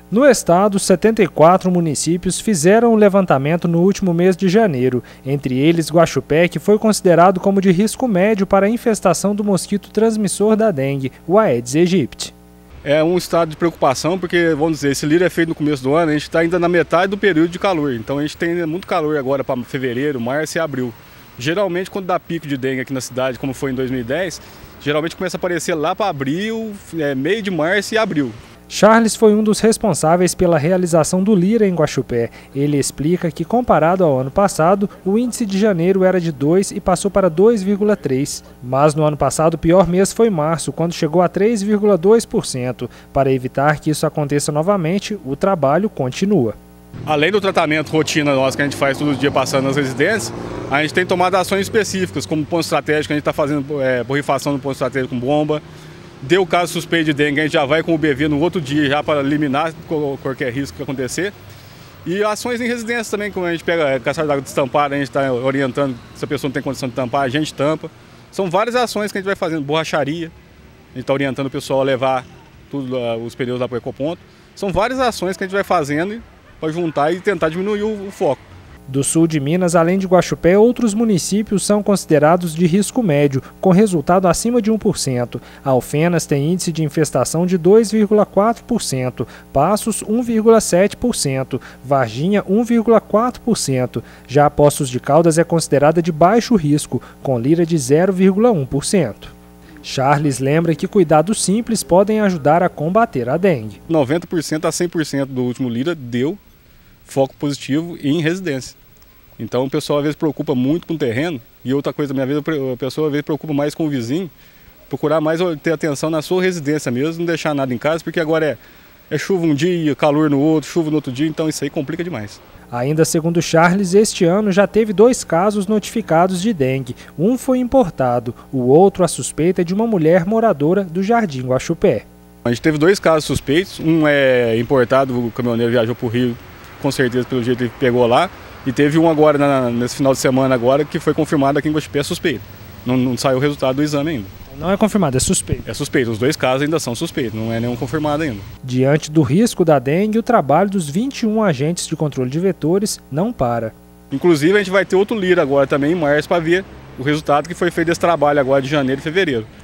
No estado, 74 municípios fizeram o levantamento no último mês de janeiro, entre eles Guaxupé, que foi considerado como de risco médio para a infestação do mosquito transmissor da dengue, o Aedes aegypti. É um estado de preocupação porque, vamos dizer, esse lírio é feito no começo do ano, a gente está ainda na metade do período de calor, então a gente tem muito calor agora para fevereiro, março e abril. Geralmente quando dá pico de dengue aqui na cidade, como foi em 2010, geralmente começa a aparecer lá para abril, meio de março e abril. Charles foi um dos responsáveis pela realização do Lira em Guaxupé. Ele explica que, comparado ao ano passado, o índice de janeiro era de 2 e passou para 2,3. Mas no ano passado o pior mês foi março, quando chegou a 3,2%. Para evitar que isso aconteça novamente, o trabalho continua. Além do tratamento rotina nosso que a gente faz todo dia passando nas residências, a gente tem tomado ações específicas, como ponto estratégico, a gente está fazendo borrifação no ponto estratégico com bomba. Deu caso suspeito de dengue, a gente já vai com o BV no outro dia já para eliminar qualquer risco que acontecer. E ações em residência também, como a gente pega caçada d'água destampada, a gente está orientando se a pessoa não tem condição de tampar, a gente tampa. São várias ações que a gente vai fazendo, borracharia, a gente está orientando o pessoal a levar tudo, os pneus lá para o ecoponto. São várias ações que a gente vai fazendo para juntar e tentar diminuir o foco. Do sul de Minas, além de Guaxupé, outros municípios são considerados de risco médio, com resultado acima de 1%. Alfenas tem índice de infestação de 2,4%, Passos 1,7%, Varginha 1,4%. Já Poços de Caldas é considerada de baixo risco, com Lira de 0,1%. Charles lembra que cuidados simples podem ajudar a combater a dengue. 90% a 100% do último Lira deu foco positivo em residência. Então o pessoal às vezes preocupa muito com o terreno e outra coisa, minha vez, a pessoa às vezes preocupa mais com o vizinho, procurar mais ter atenção na sua residência mesmo, não deixar nada em casa, porque agora é chuva um dia, calor no outro, chuva no outro dia, então isso aí complica demais. Ainda segundo Charles, este ano já teve 2 casos notificados de dengue. Um foi importado, o outro a suspeita é de uma mulher moradora do Jardim Guaxupé. A gente teve 2 casos suspeitos, um é importado, o caminhoneiro viajou para o Rio, com certeza pelo jeito ele pegou lá, e teve um agora, nesse final de semana agora, que foi confirmado aqui em Guaxupé, suspeito. Não saiu o resultado do exame ainda. Não é confirmado, é suspeito. É suspeito, os 2 casos ainda são suspeitos, não é nenhum confirmado ainda. Diante do risco da dengue, o trabalho dos 21 agentes de controle de vetores não para. Inclusive a gente vai ter outro Lira agora também em março para ver o resultado que foi feito desse trabalho agora de janeiro e fevereiro.